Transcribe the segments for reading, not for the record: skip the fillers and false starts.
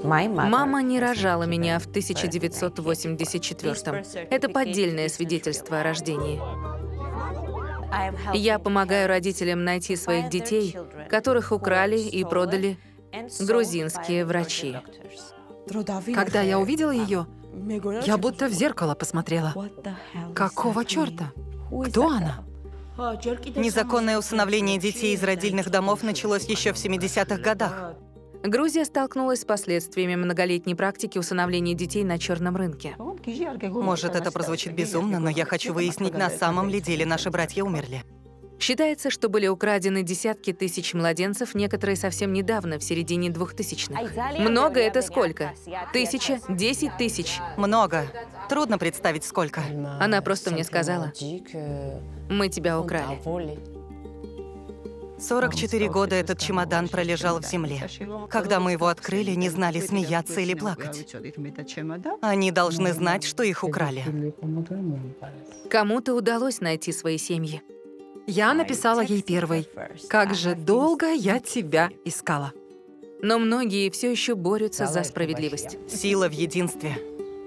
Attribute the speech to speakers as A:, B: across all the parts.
A: Мама не рожала меня в 1984-м. Это поддельное свидетельство о рождении. Я помогаю родителям найти своих детей, которых украли и продали грузинские врачи.
B: Когда я увидела ее, я будто в зеркало посмотрела. Какого черта? Кто она?
C: Незаконное усыновление детей из родильных домов началось еще в 70-х годах.
A: Грузия столкнулась с последствиями многолетней практики усыновления детей на черном рынке.
C: Может, это прозвучит безумно, но я хочу выяснить, на самом ли деле наши братья умерли.
A: Считается, что были украдены десятки тысяч младенцев, некоторые совсем недавно, в середине 2000-х. Много — это сколько? 1000? 10 тысяч?
C: Много. Трудно представить, сколько.
A: Она просто мне сказала: «Мы тебя украли».
C: 44 года этот чемодан пролежал в земле. Когда мы его открыли, не знали, смеяться или плакать. Они должны знать, что их украли.
A: Кому-то удалось найти свои семьи.
B: Я написала ей первой. Как же долго я тебя искала.
A: Но многие все еще борются за справедливость.
C: Сила в единстве.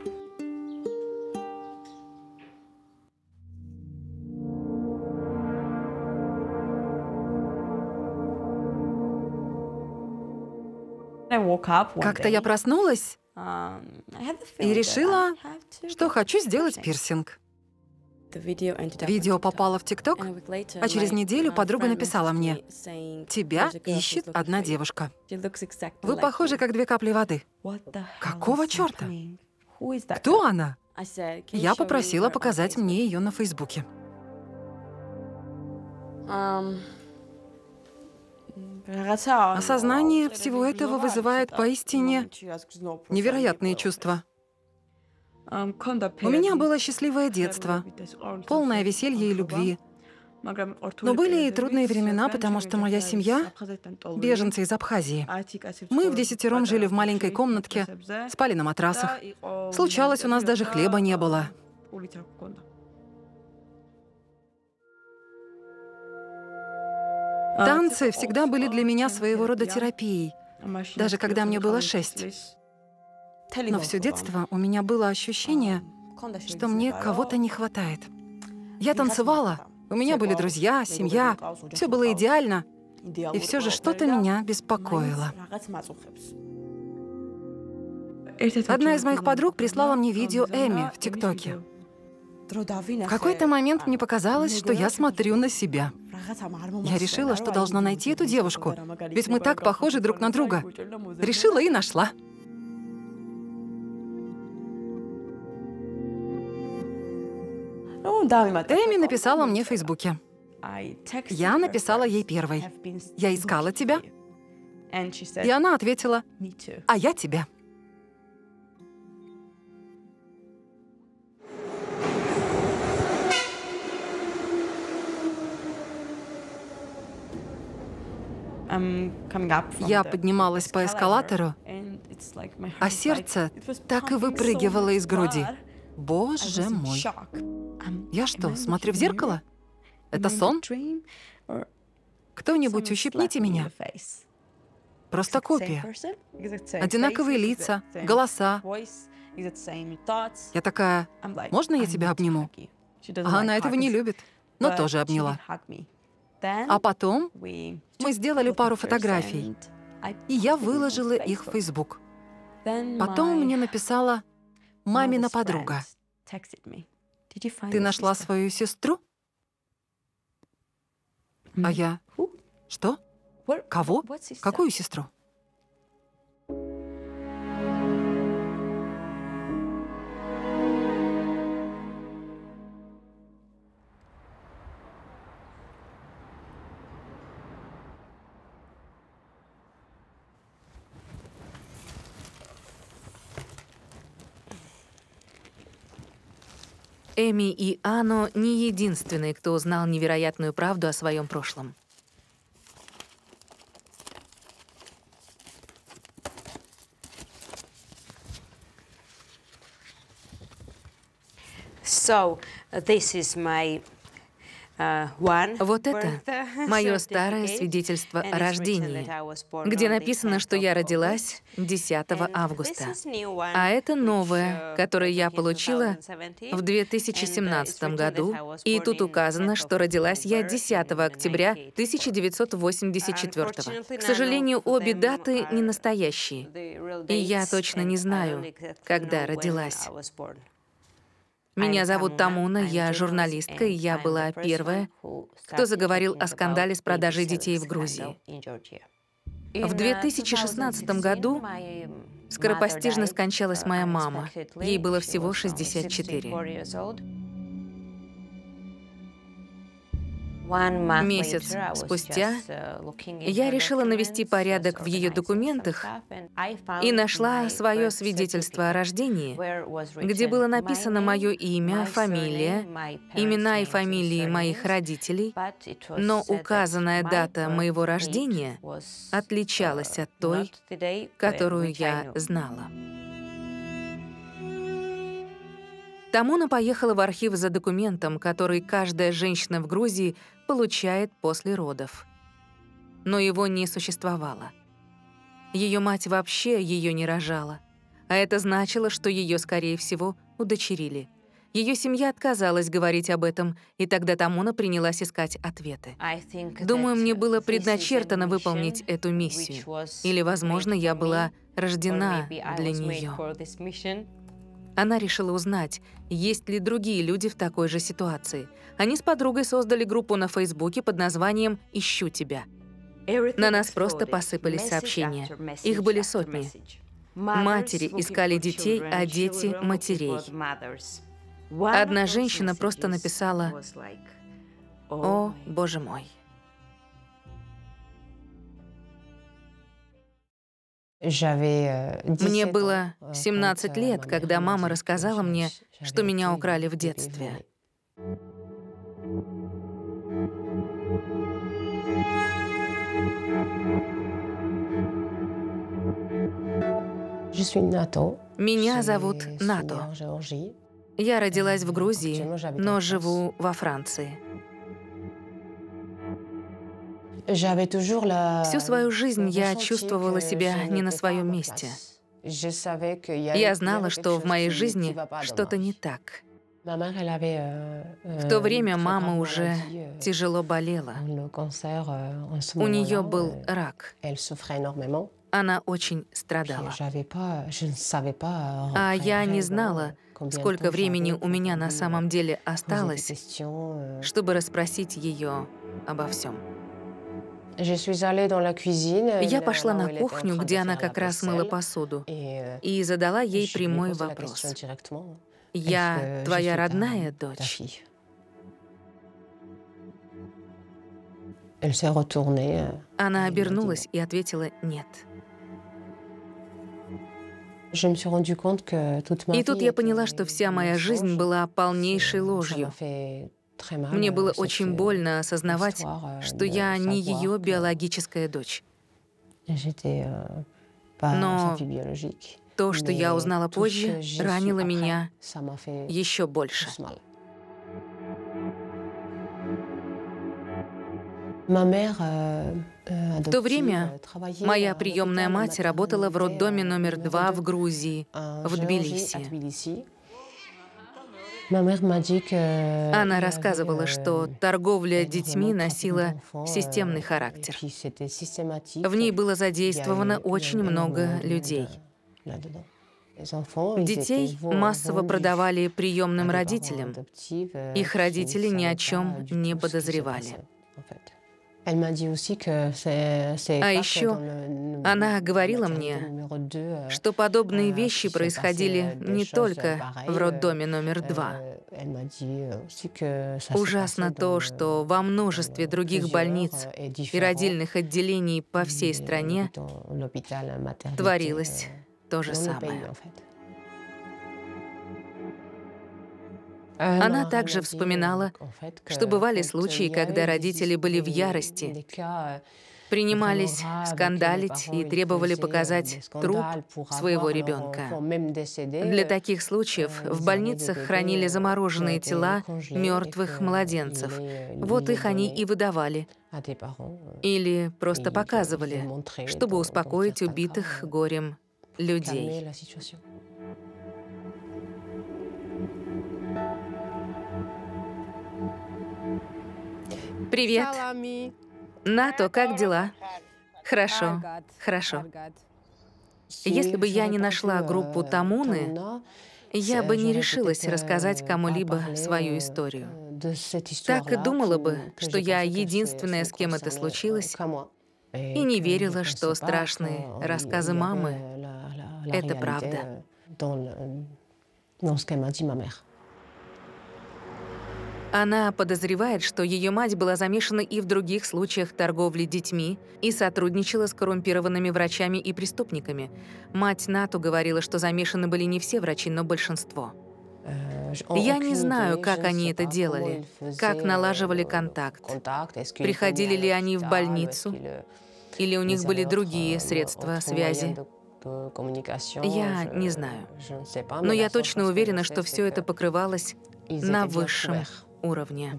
B: Как-то я проснулась и решила, что хочу сделать пирсинг. Видео попало в ТикТок, а через неделю подруга написала мне: «Тебя ищет одна девушка. Вы похожи, как две капли воды». Какого черта? Кто она? Я попросила показать мне ее на Фейсбуке. Осознание всего этого вызывает поистине невероятные чувства. У меня было счастливое детство, полное веселья и любви. Но были и трудные времена, потому что моя семья — беженцы из Абхазии. Мы вдесятером жили в маленькой комнатке, спали на матрасах. Случалось, у нас даже хлеба не было. Танцы всегда были для меня своего рода терапией, даже когда мне было 6. Но все детство у меня было ощущение, что мне кого-то не хватает. Я танцевала, у меня были друзья, семья, все было идеально, и все же что-то меня беспокоило. Одна из моих подруг прислала мне видео Эми в ТикТоке. В какой-то момент мне показалось, что я смотрю на себя. Я решила, что должна найти эту девушку, ведь мы так похожи друг на друга. Решила и нашла. Эми написала мне в Фейсбуке. Я написала ей первой. «Я искала тебя». И она ответила: «А я тебя». Я поднималась по эскалатору, а сердце так и выпрыгивало из груди. Боже мой! Я что, смотрю в зеркало? Это сон? Кто-нибудь ущипните меня. Просто копия. Одинаковые лица, голоса. Я такая: «Можно я тебя обниму?» А она этого не любит, но тоже обняла. А потом мы сделали пару фотографий, и я выложила их в Facebook. Потом мне написала мамина подруга: «Ты нашла свою сестру?» А я: «Что? Кого? Какую сестру?»
A: Эми и Ано не единственные, кто узнал невероятную правду о своем прошлом.
D: So, this is my
A: Вот это мое старое свидетельство о рождении, где написано, что я родилась 10 августа. А это новое, которое я получила в 2017 году, и тут указано, что родилась я 10 октября 1984. К сожалению, обе даты не настоящие, и я точно не знаю, когда родилась. Меня зовут Тамуна, я журналистка, и я была первая, кто заговорил о скандале с продажей детей в Грузии. В 2016 году скоропостижно скончалась моя мама. Ей было всего 64. Месяц спустя я решила навести порядок в ее документах и нашла свое свидетельство о рождении, где было написано мое имя, фамилия, имена и фамилии моих родителей, но указанная дата моего рождения отличалась от той, которую я знала. Тамуна поехала в архив за документом, который каждая женщина в Грузии получает после родов. Но его не существовало. Ее мать вообще ее не рожала. А это значило, что ее, скорее всего, удочерили. Ее семья отказалась говорить об этом, и тогда Тамуна принялась искать ответы. Думаю, мне было предначертано выполнить эту миссию. Или, возможно, я была рождена для нее. Она решила узнать, есть ли другие люди в такой же ситуации. Они с подругой создали группу на Фейсбуке под названием «Ищу тебя». На нас просто посыпались сообщения. Их были сотни. Матери искали детей, а дети — матерей. Одна женщина просто написала: «О, Боже мой». Мне было 17 лет, когда мама рассказала мне, что меня украли в детстве. Меня зовут Нато. Я родилась в Грузии, но живу во Франции. Всю свою жизнь я чувствовала себя не на своем месте. Я знала, что в моей жизни что-то не так. В то время мама уже тяжело болела. У нее был рак. Она очень страдала. А я не знала, сколько времени у меня на самом деле осталось, чтобы расспросить ее обо всем. Я пошла на кухню, где она как раз мыла посуду, и задала ей прямой вопрос. «Я твоя родная дочь?» Она обернулась и ответила «нет». И тут я поняла, что вся моя жизнь была полнейшей ложью. Мне было очень больно осознавать, что я не ее биологическая дочь. Но то, что я узнала позже, ранило меня еще больше. В то время моя приемная мать работала в роддоме номер 2 в Грузии, в Тбилиси. Она рассказывала, что торговля детьми носила системный характер. В ней было задействовано очень много людей. Детей массово продавали приемным родителям. Их родители ни о чем не подозревали. А еще она говорила мне, что подобные вещи происходили не только в роддоме номер 2. Ужасно то, что во множестве других больниц и родильных отделений по всей стране творилось то же самое. Она также вспоминала, что бывали случаи, когда родители были в ярости принимались скандалить и требовали показать труп своего ребенка. Для таких случаев в больницах хранили замороженные тела мертвых младенцев. Вот их они и выдавали. Или просто показывали, чтобы успокоить убитых горем людей. Привет. Нато, как дела? Хорошо, хорошо. Если бы я не нашла группу Тамуны, я бы не решилась рассказать кому-либо свою историю. Так и думала бы, что я единственная, с кем это случилось, и не верила, что страшные рассказы мамы — это правда. Она подозревает, что ее мать была замешана и в других случаях торговли детьми и сотрудничала с коррумпированными врачами и преступниками. Мать Нату говорила, что замешаны были не все врачи, но большинство. Я не знаю, как они это делали, как налаживали контакт. Приходили ли они в больницу, или у них были другие средства связи. Я не знаю. Но я точно уверена, что все это покрывалось на высшем уровне.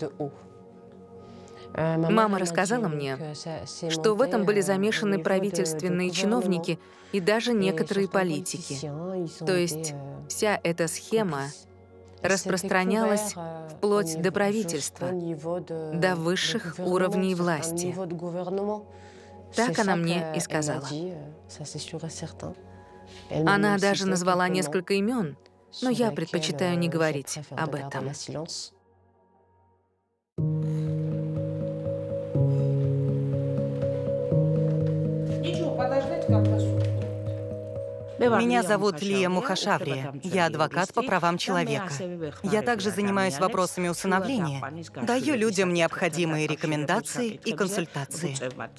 A: Мама рассказала мне, что в этом были замешаны правительственные чиновники и даже некоторые политики. То есть вся эта схема распространялась вплоть до правительства, до высших уровней власти. Так она мне и сказала. Она даже назвала несколько имен, но я предпочитаю не говорить об этом.
C: Меня зовут Лия Мухашаврия. Я адвокат по правам человека. Я также занимаюсь вопросами усыновления. Даю людям необходимые рекомендации и консультации.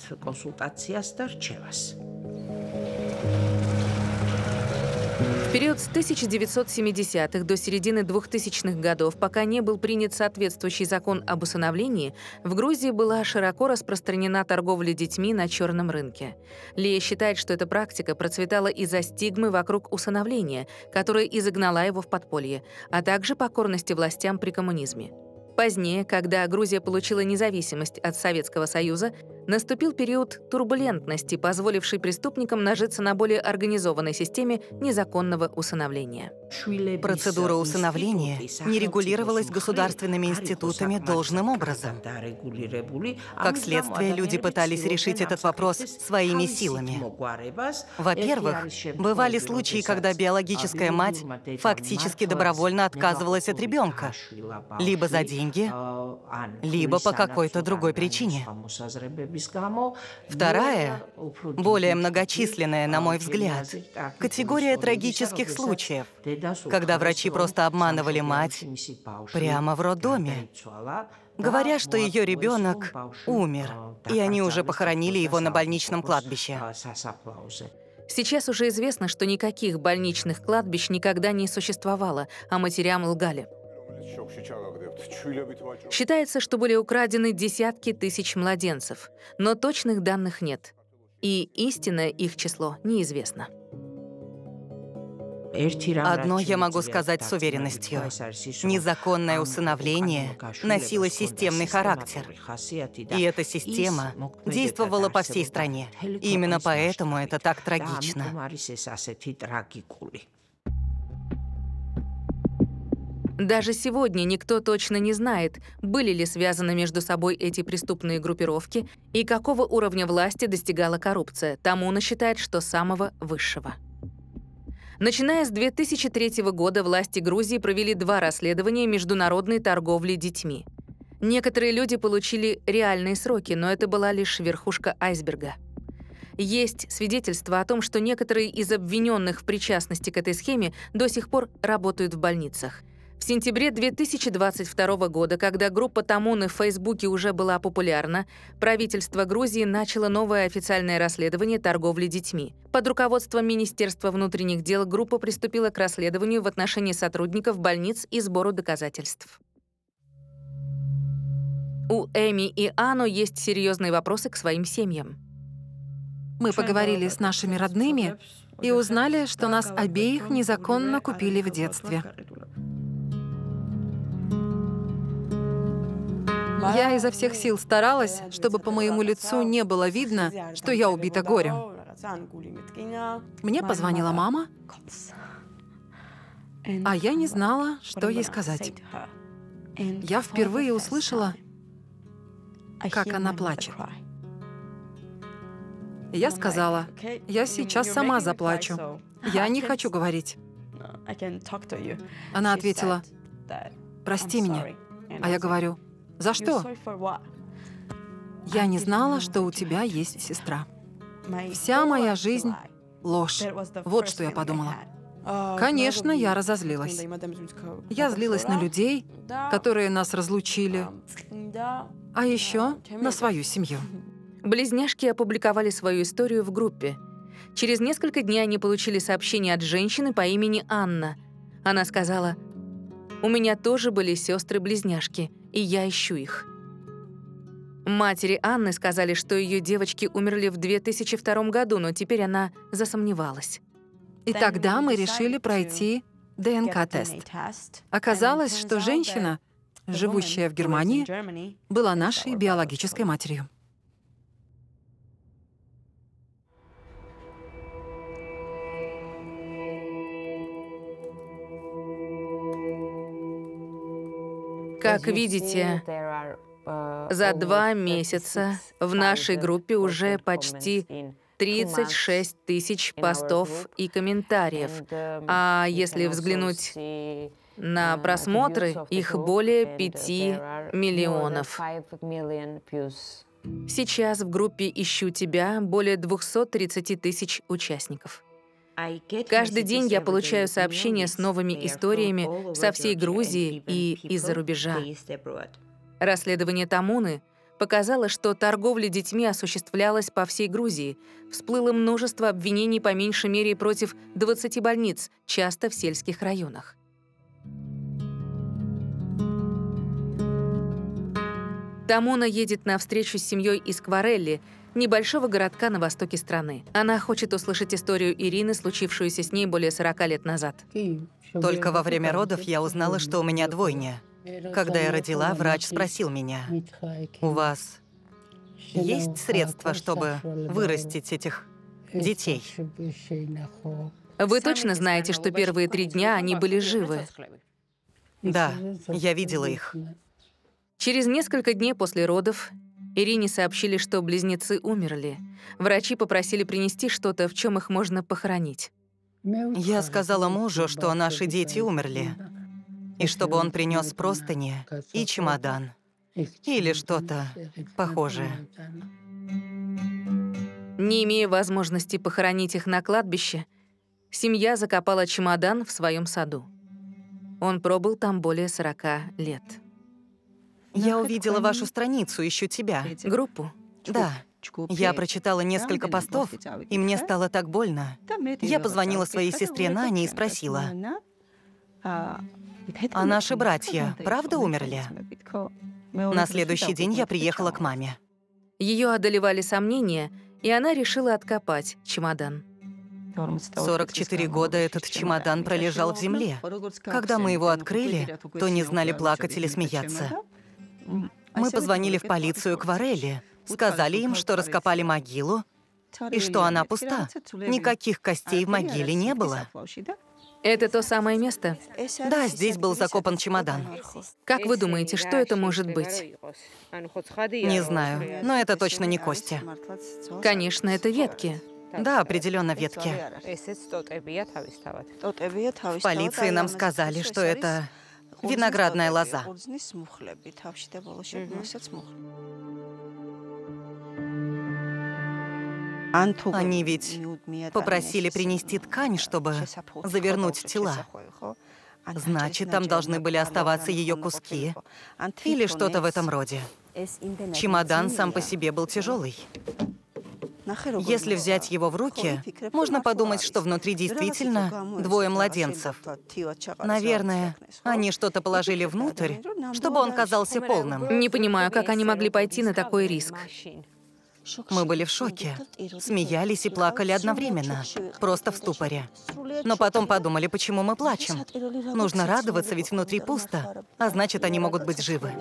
A: В период с 1970-х до середины 2000-х годов, пока не был принят соответствующий закон об усыновлении, в Грузии была широко распространена торговля детьми на черном рынке. Лия считает, что эта практика процветала из-за стигмы вокруг усыновления, которая и загнала его в подполье, а также покорности властям при коммунизме. Позднее, когда Грузия получила независимость от Советского Союза, наступил период турбулентности, позволивший преступникам нажиться на более организованной системе незаконного усыновления.
C: Процедура усыновления не регулировалась государственными институтами должным образом. Как следствие, люди пытались решить этот вопрос своими силами. Во-первых, бывали случаи, когда биологическая мать фактически добровольно отказывалась от ребенка, либо за деньги, либо по какой-то другой причине. Вторая, более многочисленная, на мой взгляд, категория трагических случаев, когда врачи просто обманывали мать прямо в роддоме, говоря, что ее ребенок умер, и они уже похоронили его на больничном кладбище.
A: Сейчас уже известно, что никаких больничных кладбищ никогда не существовало, а матерям лгали. Считается, что были украдены десятки тысяч младенцев, но точных данных нет, и истинное их число неизвестно.
C: Одно я могу сказать с уверенностью. Незаконное усыновление носило системный характер. И эта система действовала по всей стране. Именно поэтому это так трагично.
A: Даже сегодня никто точно не знает, были ли связаны между собой эти преступные группировки и какого уровня власти достигала коррупция. Тамуна считает, что самого высшего. Начиная с 2003 года власти Грузии провели 2 расследования международной торговли детьми. Некоторые люди получили реальные сроки, но это была лишь верхушка айсберга. Есть свидетельства о том, что некоторые из обвиненных в причастности к этой схеме до сих пор работают в больницах. В сентябре 2022 года, когда группа Тамуны в Фейсбуке уже была популярна, правительство Грузии начало новое официальное расследование торговли детьми. Под руководством Министерства внутренних дел группа приступила к расследованию в отношении сотрудников больниц и сбору доказательств. У Эми и Ану есть серьезные вопросы к своим семьям.
B: Мы поговорили с нашими родными и узнали, что нас обеих незаконно купили в детстве. Я изо всех сил старалась, чтобы по моему лицу не было видно, что я убита горем. Мне позвонила мама, а я не знала, что ей сказать. Я впервые услышала, как она плачет. Я сказала, я сейчас сама заплачу. Я не хочу говорить. Она ответила, прости меня. А я говорю, за что? Я не знала, что у тебя есть сестра. Вся моя жизнь — ложь. Вот что я подумала. Конечно, я разозлилась. Я злилась на людей, которые нас разлучили, а еще на свою семью.
A: Близняшки опубликовали свою историю в группе. Через несколько дней они получили сообщение от женщины по имени Анна. Она сказала, «У меня тоже были сестры-близняшки, и я ищу их». Матери Анны сказали, что ее девочки умерли в 2002 году, но теперь она засомневалась.
B: И тогда мы решили пройти ДНК-тест. Оказалось, что женщина, живущая в Германии, была нашей биологической матерью.
A: Как видите, за 2 месяца в нашей группе уже почти 36 тысяч постов и комментариев. А если взглянуть на просмотры, их более 5 миллионов. Сейчас в группе «Ищу тебя» более 230 тысяч участников. Каждый день я получаю сообщения с новыми историями со всей Грузии и из-за рубежа. Расследование Тамуны показало, что торговля детьми осуществлялась по всей Грузии. Всплыло множество обвинений по меньшей мере против 20 больниц, часто в сельских районах. Тамуна едет на встречу с семьей из Кварелли, небольшого городка на востоке страны. Она хочет услышать историю Ирины, случившуюся с ней более 40 лет назад.
C: Только во время родов я узнала, что у меня двойня. Когда я родила, врач спросил меня, «У вас есть средства, чтобы вырастить этих детей?»
A: Вы точно знаете, что первые 3 дня они были живы?
C: Да, я видела их.
A: Через несколько дней после родов Ирине сообщили, что близнецы умерли. Врачи попросили принести что-то, в чем их можно похоронить.
C: Я сказала мужу, что наши дети умерли, и чтобы он принес простыни и чемодан, или что-то похожее.
A: Не имея возможности похоронить их на кладбище, семья закопала чемодан в своем саду. Он пробыл там более 40 лет.
C: Я увидела вашу страницу «Ищу тебя».
A: Группу?
C: Да. Я прочитала несколько постов, и мне стало так больно. Я позвонила своей сестре Нане и спросила, «А наши братья правда умерли?» На следующий день я приехала к маме.
A: Ее одолевали сомнения, и она решила откопать чемодан.
C: 44 года этот чемодан пролежал в земле. Когда мы его открыли, то не знали, плакать или смеяться. Мы позвонили в полицию Кварелли, сказали им, что раскопали могилу и что она пуста. Никаких костей в могиле не было.
A: Это то самое место?
C: Да, здесь был закопан чемодан.
A: Как вы думаете, что это может быть?
C: Не знаю, но это точно не кости.
A: Конечно, это ветки.
C: Да, определенно ветки. В полиции нам сказали, что это виноградная лоза. Они ведь попросили принести ткань, чтобы завернуть тела. Значит, там должны были оставаться ее куски или что-то в этом роде. Чемодан сам по себе был тяжелый. Если взять его в руки, можно подумать, что внутри действительно 2 младенцев. Наверное, они что-то положили внутрь, чтобы он казался полным.
A: Не понимаю, как они могли пойти на такой риск.
C: Мы были в шоке, смеялись и плакали одновременно, просто в ступоре. Но потом подумали, почему мы плачем. Нужно радоваться, ведь внутри пусто, а значит, они могут быть живы.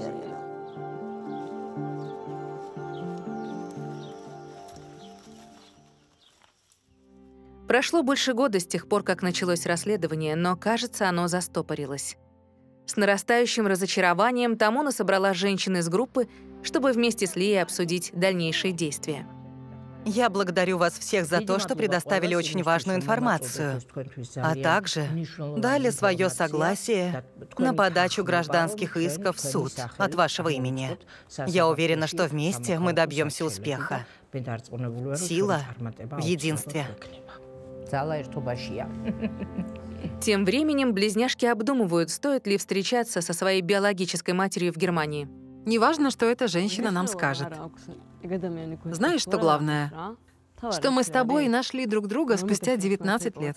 A: Прошло больше года с тех пор, как началось расследование, но, кажется, оно застопорилось. С нарастающим разочарованием Тамуна собрала женщин из группы, чтобы вместе с Лией обсудить дальнейшие действия.
C: Я благодарю вас всех за то, что предоставили очень важную информацию, а также дали свое согласие на подачу гражданских исков в суд от вашего имени. Я уверена, что вместе мы добьемся успеха. Сила в единстве.
A: Тем временем близняшки обдумывают, стоит ли встречаться со своей биологической матерью в Германии.
B: Неважно, что эта женщина нам скажет. Знаешь, что главное? Что мы с тобой нашли друг друга спустя 19 лет.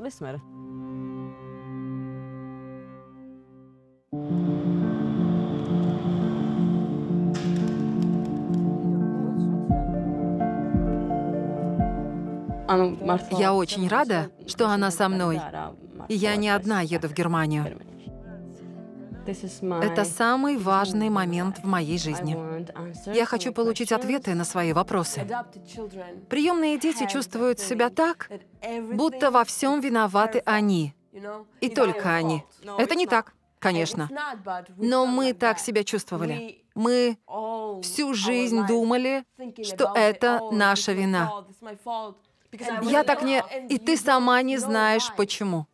B: Я очень рада, что она со мной. И я не одна еду в Германию. Это самый важный момент в моей жизни. Я хочу получить ответы на свои вопросы. Приемные дети чувствуют себя так, будто во всем виноваты они. И только они. Это не так, конечно. Но мы так себя чувствовали. Мы всю жизнь думали, что это наша вина. Я так не... И ты сама не знаешь, почему.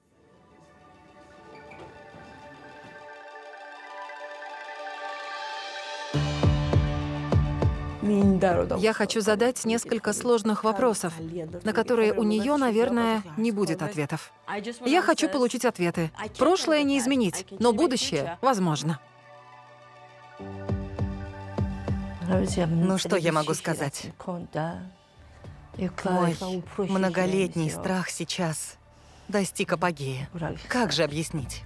B: Я хочу задать несколько сложных вопросов, на которые у нее, наверное, не будет ответов. Я хочу получить ответы. Прошлое не изменить, но будущее возможно.
C: Ну что я могу сказать? Мой многолетний страх сейчас достиг апогея. Как же объяснить?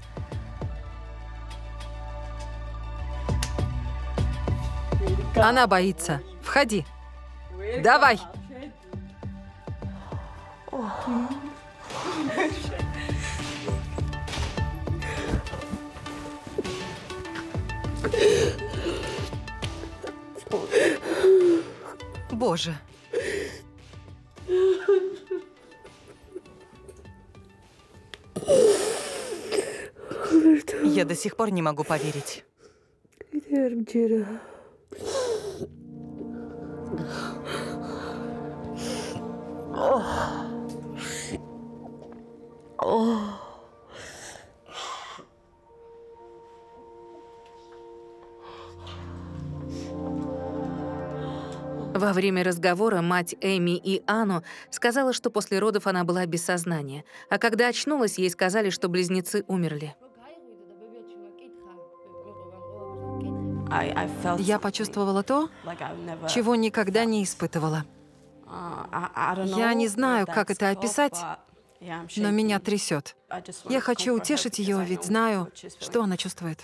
B: Она боится. Входи. Давай.
C: Боже. Я до сих пор не могу поверить.
A: Во время разговора мать Эми и Анну сказала, что после родов она была без сознания, а когда очнулась, ей сказали, что близнецы умерли.
B: Я почувствовала то, чего никогда не испытывала. Я не знаю, как это описать, но меня трясет. Я хочу утешить ее, ведь знаю, что она чувствует.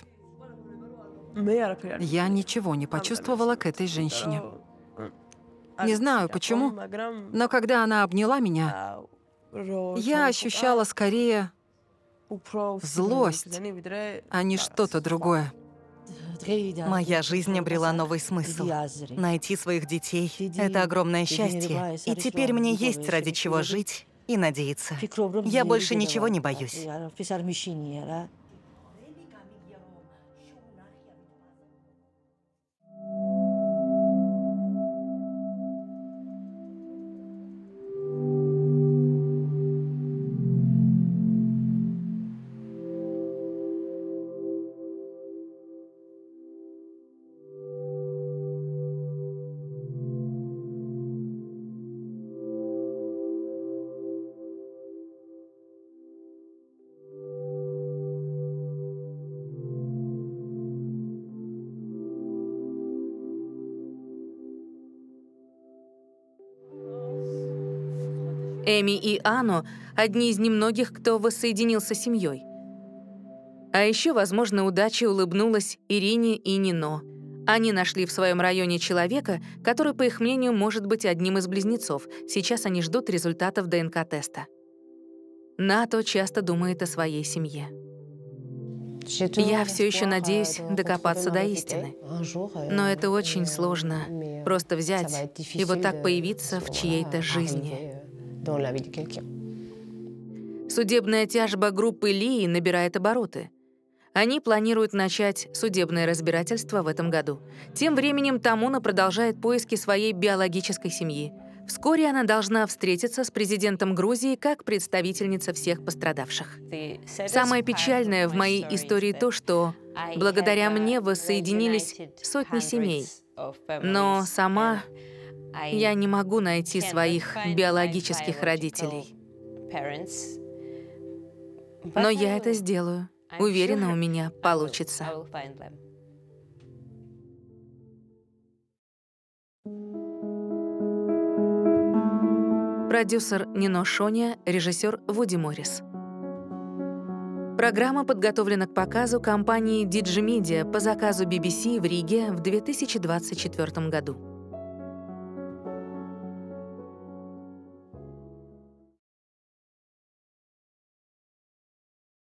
B: Я ничего не почувствовала к этой женщине. Не знаю, почему, но когда она обняла меня, я ощущала скорее злость, а не что-то другое.
C: Моя жизнь обрела новый смысл. Найти своих детей — это огромное счастье. И теперь мне есть ради чего жить и надеяться. Я больше ничего не боюсь.
A: Эми и Анну — одни из немногих, кто воссоединился с семьей. А еще, возможно, удача улыбнулась Ирине и Нино. Они нашли в своем районе человека, который, по их мнению, может быть одним из близнецов. Сейчас они ждут результатов ДНК-теста. Нато часто думает о своей семье. Я все еще надеюсь докопаться до истины. Но это очень сложно — просто взять и вот так появиться в чьей-то жизни. Судебная тяжба группы Лии набирает обороты. Они планируют начать судебное разбирательство в этом году. Тем временем Тамуна продолжает поиски своей биологической семьи. Вскоре она должна встретиться с президентом Грузии как представительница всех пострадавших. Самое печальное в моей истории то, что благодаря мне воссоединились сотни семей. Но сама я не могу найти своих биологических родителей. Но я это сделаю. Уверена, у меня получится. Продюсер Нино Шоня, режиссер Вуди Моррис. Программа подготовлена к показу компанией Digimedia по заказу BBC в Риге в 2024 году.